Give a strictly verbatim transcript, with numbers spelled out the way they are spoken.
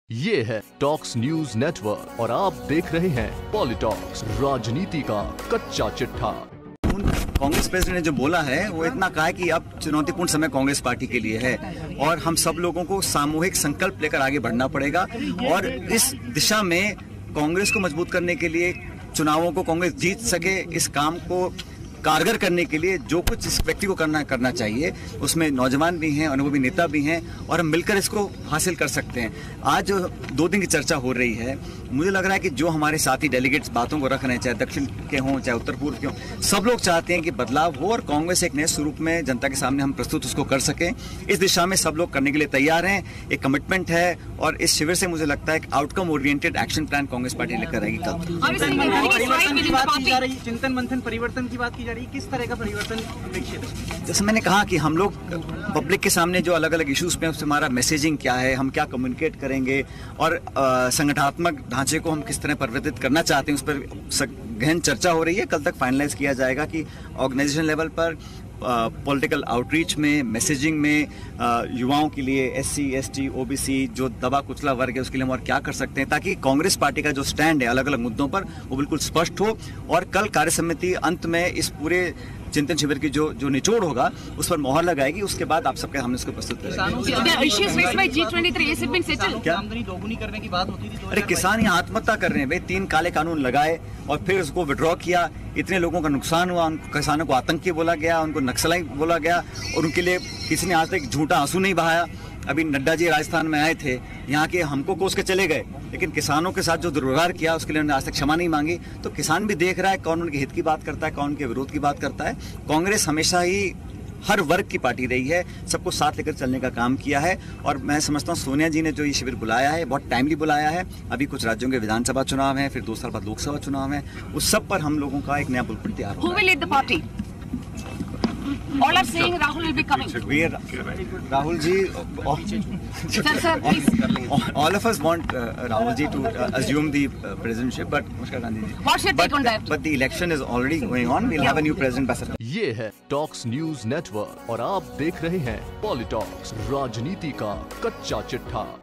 ये है talks news network और आप देख रहे हैं पॉलिटॉक्स, राजनीति का कच्चा चिट्ठा। कांग्रेस प्रेसिडेंट ने जो बोला है वो इतना कहा है कि अब चुनौतीपूर्ण समय कांग्रेस पार्टी के लिए है और हम सब लोगों को सामूहिक संकल्प लेकर आगे बढ़ना पड़ेगा और इस दिशा में कांग्रेस को मजबूत करने के लिए, चुनावों को कांग्रेस जीत सके, इस काम को कारगर करने के लिए जो कुछ इस व्यक्ति को करना करना चाहिए, उसमें नौजवान भी हैं, अनुभवी नेता भी हैं और हम मिलकर इसको हासिल कर सकते हैं। आज दो दिन की चर्चा हो रही है, मुझे लग रहा है कि जो हमारे साथी डेलीगेट्स बातों को रख रहे हैं, चाहे दक्षिण के हों चाहे उत्तर पूर्व के हों, सब लोग चाहते हैं कि बदलाव हो और कांग्रेस एक नए स्वरूप में जनता के सामने हम प्रस्तुत उसको कर सकें। इस दिशा में सब लोग करने के लिए तैयार हैं, एक कमिटमेंट है और इस शिविर से मुझे लगता है कि outcome oriented action plan Congress party लेकर आएगी कल। चिंतन मंथन परिवर्तन की बात की जा रही है, किस तरह का परिवर्तन अपेक्षित है? जैसे मैंने कहा कि हम लोग पब्लिक के सामने जो अलग अलग इश्यूज पे हमारा मैसेजिंग क्या है, हम क्या कम्युनिकेट करेंगे और संगठनात्मक ढांचे को हम किस तरह परिवर्तित करना चाहते हैं, उस पर गहन चर्चा हो रही है। कल तक फाइनलाइज किया जाएगा कि ऑर्गेनाइजेशन लेवल पर पॉलिटिकल आउटरीच में, मैसेजिंग में, आ, युवाओं के लिए, एससी, एसटी, ओबीसी जो दबा कुचला वर्ग है उसके लिए हम और क्या कर सकते हैं, ताकि कांग्रेस पार्टी का जो स्टैंड है अलग अलग मुद्दों पर वो बिल्कुल स्पष्ट हो और कल कार्य समिति अंत में इस पूरे चिंतन शिविर की जो जो निचोड़ होगा उस पर मोहर लगाएगी। उसके बाद आप सबके हमने इसको प्रस्तुत करेंगे। दोगुनी करने की बात होती थी। अरे किसान यहाँ आत्महत्या कर रहे हैं भाई, तीन काले कानून लगाए और फिर उसको विड्रॉ किया, इतने लोगों का नुकसान हुआ, उन किसानों को आतंकी बोला गया, उनको नक्सलाई बोला गया और उनके लिए किसी ने आज तक झूठा आंसू नहीं बहाया। अभी नड्डा जी राजस्थान में आए थे, यहाँ के हमको कोस के चले गए, लेकिन किसानों के साथ जो दुर्व्यवहार किया उसके लिए उन्होंने आज तक क्षमा नहीं मांगी। तो किसान भी देख रहा है कौन उनके हित की बात करता है, कौन उनके विरोध की बात करता है। कांग्रेस हमेशा ही हर वर्ग की पार्टी रही है, सबको साथ लेकर चलने का काम किया है और मैं समझता हूँ सोनिया जी ने जो ये शिविर बुलाया है बहुत टाइमली बुलाया है। अभी कुछ राज्यों के विधानसभा चुनाव हैं, फिर दो साल बाद लोकसभा चुनाव है, उस सब पर हम लोगों का एक नया बुलबुल तैयार होगा। All are saying Rahul will be coming. We are, Rahul ji, all, Sir, sir, please. all of us want uh, Rahul ji to uh, assume the uh, presidentship, but Mushka Gandhi ji. What's your take on that? But the election is already going on. We'll have a new president by September. ये है talks news network और आप देख रहे हैं पॉलिटॉक्स, राजनीति का कच्चा चिट्ठा।